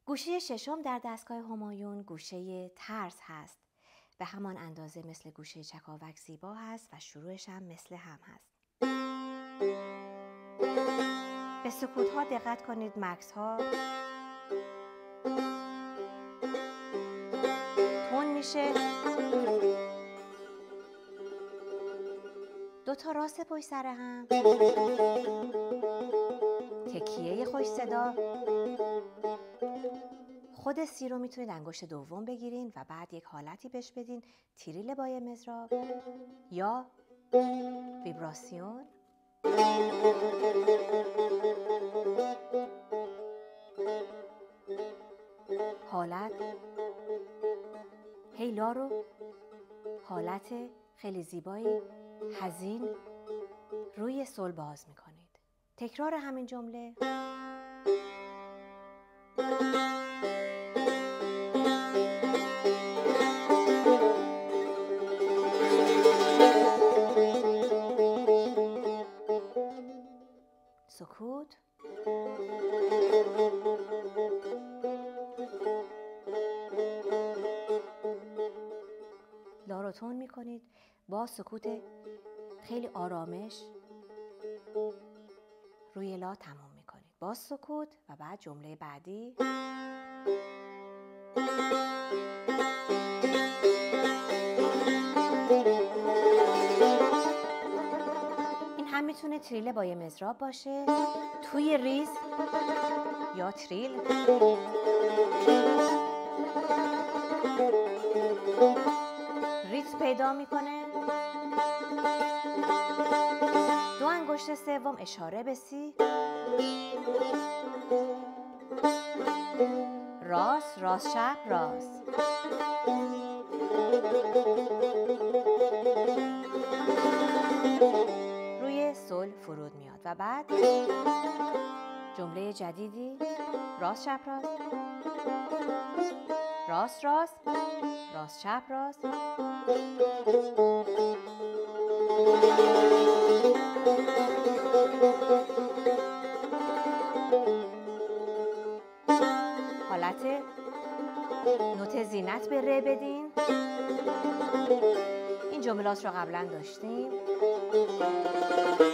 گوشه ششم در دستگاه همایون گوشه ترس هست. به همان اندازه مثل گوشه چکاوک زیبا هست و شروعش هم مثل هم هست. به سکوت ها دقت کنید، مکس ها تون میشه. دوتا راست پشت سر هم، تکیه خوش صدا. خود سی رو میتونید انگشت دوم بگیرین و بعد یک حالتی بهش بدین، تریل بای مضراب یا ویبراسیون. حالت هی لا رو حالت خیلی زیبایی حزین روی سول باز میکنید. تکرار همین جمله. سکوت. لا رو تون میکنید، با سکوت خیلی آرامش روی لا تمام میکنید. با سکوت و بعد جمله بعدی. این هم میتونه تریل با یه مضراب باشه توی ریز یا تریل. ریتم پیدا میکنه. دو انگشت سوم اشاره به سی. راست راست چپ راست. روی سول فرود میاد و بعد جمله جدیدی. راست چپ راست، راست راست، راست چپ راست. حالت نوت زینت به ره بدین. این جملات رو قبلا داشتیم.